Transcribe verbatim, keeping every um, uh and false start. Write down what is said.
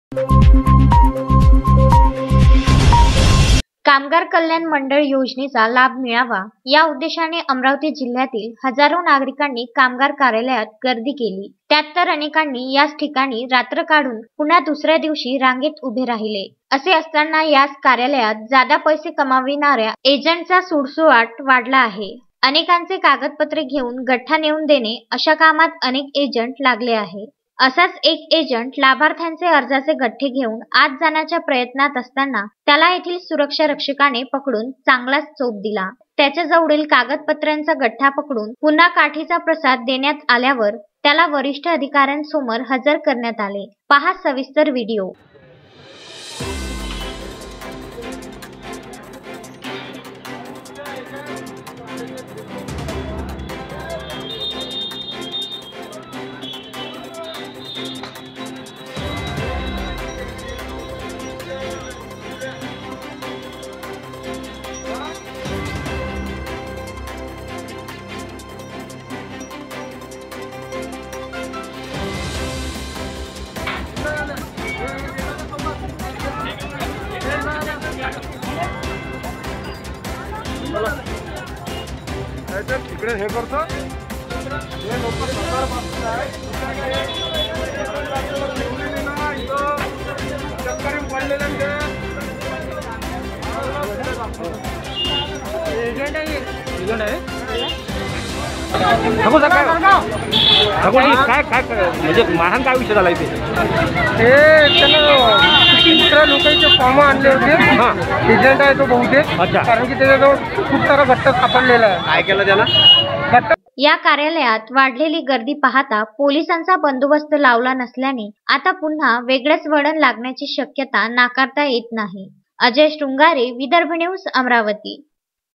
कामगार कल्याण मंडळ योजनेचा लाभ मिळावा या उद्देशाने अमरावती जिल्ह्यातील हजारो नागरिकांनी कामगार कार्यालयात गर्दी केली। त्यात तर अनेकांनी याच ठिकाणी रात्र काढून पुन्हा दुसऱ्या दिवशी रांगेत उभे राहिले। असे असताना याच कार्यालयात जादा पैसे कमाविणाऱ्या एजंटचा सुळसुळाट वाढला आहे। अनेकांचे कागदपत्रे घेऊन गठ्ठा नेऊन देणे अशा कामात अनेक एजंट लागले आहे। असाच एक एजंट लाभार्थ्यांचे अर्जाचे गठ्ठे घेऊन आत जाण्याच्या प्रयत्नात असताना त्याला येथील सुरक्षा रक्षकाने पकडून चांगलाच चोप दिला। त्याच्या जवळील कागदपत्रांचा गठ्ठा पकडून पुन्हा काठीचा प्रसाद देण्यात आल्यावर त्याला वरिष्ठ अधिकाऱ्यांसमोर हजर करण्यात आले। पहा सविस्तर व्हिडिओ। इकडे हे करतो हे लोक सरकार बाबतीत आहे चक्करी पडलेले एजंट आहे एजंट आहे नको सर काय काय काय म्हणजे महान काय विषय झाला इथे हे त्याला दुसऱ्या लोकांचे फॉर्म आणले होते। हां एजंट आहे तो बहुतेक। अच्छा कारण की त्याच्याजवळ खूप सारा गट्टा सापडलेला आहे। काय केलं त्याला गट्टा या कार्यालयात वाढलेली गर्दी पाहता पोलिसांचा बंदोबस्त लावला नसल्याने आता पुन्हा वेगळेच वळण लागण्याची शक्यता नाकारता येत नाही। अजय शृंगारे, विदर्भ न्यूज, अमरावती।